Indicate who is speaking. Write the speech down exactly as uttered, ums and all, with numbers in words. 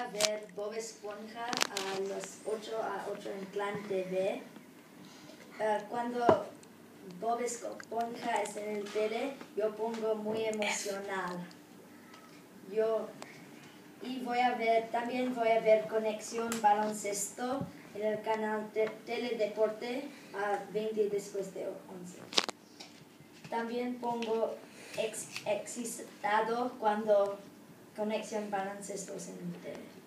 Speaker 1: ver Bob Esponja a las ocho a ocho en Clan T V. Uh, cuando Bob Esponja es en el tele, yo pongo muy emocional. Yo, y voy a ver, también voy a ver Conexión Baloncesto en el canal de Teledeporte a veinte después de once. También pongo ex, excitado cuando Conexión Baloncesto es en el tele.